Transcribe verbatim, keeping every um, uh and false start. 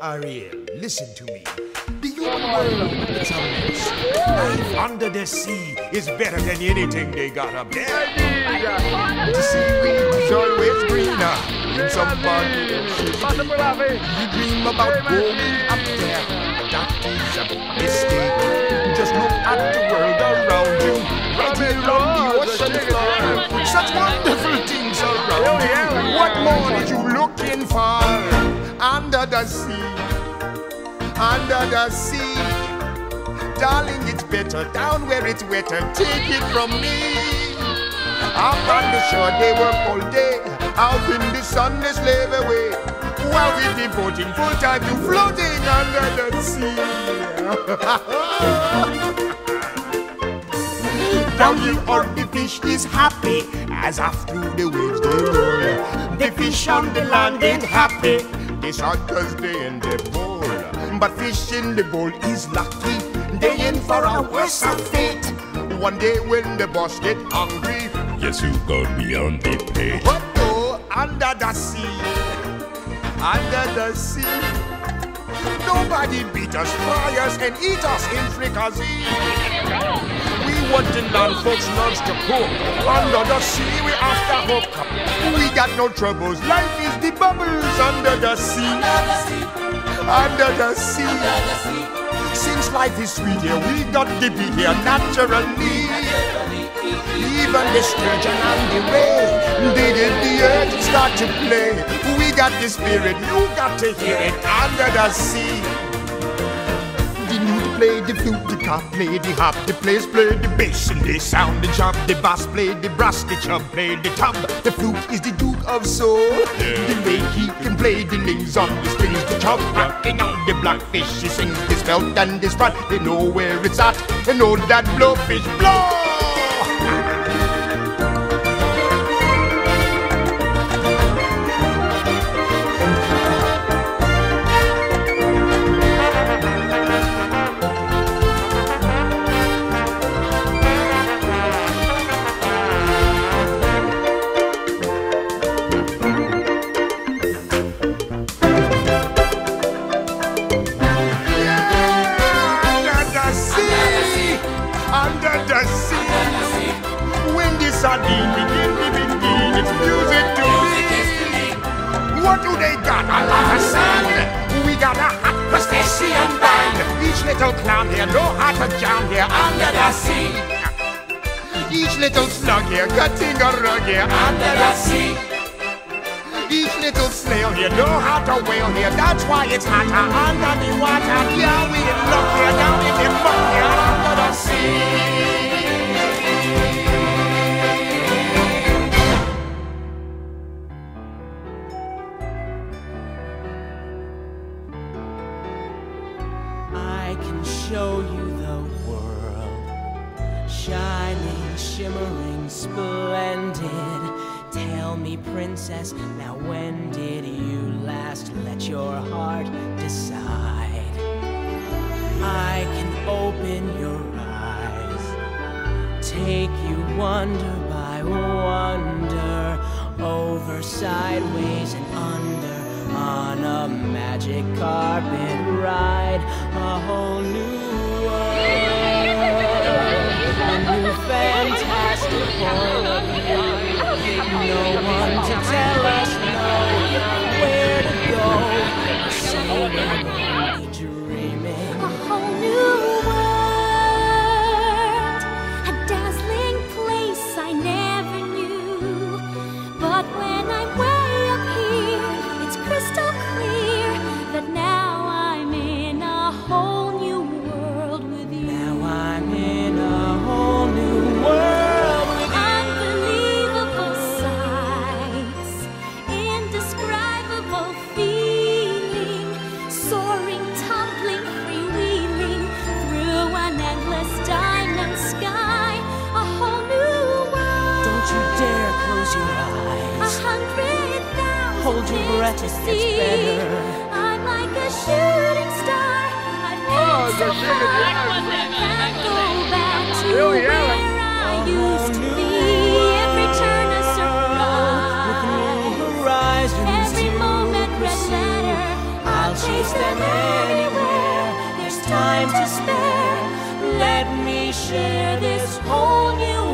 Ariel, listen to me. The human world is a mess. Life under the sea is better than anything they got up there. The seaweed is always greener in somebody else's sea. You dream about going up there, that is a mistake. Just look at the world around you, right here on the ocean floor. Such wonderful things around you. What more are you looking for? Under the sea, under the sea. Darling, it's better down where it's wetter. Take it from me. Up on the shore they work all day, out in the sun they slave away, while we're devoting full time to floating under the sea. Down here on the fish is happy, as after the waves they roll. The fish on the land ain't happy, they shot cause they in the bowl. But fish in the bowl is lucky, they in for a worse fate. One day when the boss get hungry, yes, you go beyond the pay. But go under the sea, under the sea. Nobody beat us, fry us, and eat us in fricassee. We want the land folks loves to cook. Under the sea we after hook. We got no troubles, life is the bubbles under the sea. Under the sea. Since life is sweet here, we got to be here naturally. Even the sturgeon and the ray, they did the earth start to play. We got the spirit, you got to hear it under the sea. The lute play, the flute, the cop play, the hop, the players play the bass and they sound the chop. The bass play the brass, the chub play the tub. The flute is the Duke of Soul. Yeah. The way he can play the lings on the strings, the chub rocking on the blackfish. He sings his belt and his front. They know where it's at. They know that blowfish blow. Under the sea, when the sardine begin to begin, it's music to me. What do they got? A lot of sand. We got a hot crustacean band. Each little clown here know how to jam here under the sea. Each little slug here cutting a rug here under the sea. Each little snail here know how to whale here. That's why it's hotter under the water. Yeah, we in luck here down in the muck here under the sea. I can show you the world, shining, shimmering, splendid. Tell me, princess, now when did you last let your heart decide? I can open your eyes, take you wonder by wonder, over, sideways, and under, on a magic carpet ride, a whole new world, a new fantastic point of view. No one to tell us no, where to go, say we're only dreaming. A whole new world, a dazzling place I never knew. But when I'm way up here, it's crystal clear that now I'm in a whole new world with you. Now I'm in a whole new world. Hold your breath, it gets better. I'm like a shooting star. I've come so high, can't go back to where I used to be. Every turn a surprise, every moment gets better. I'll chase place them anywhere. There's time to spare. Let me share this whole new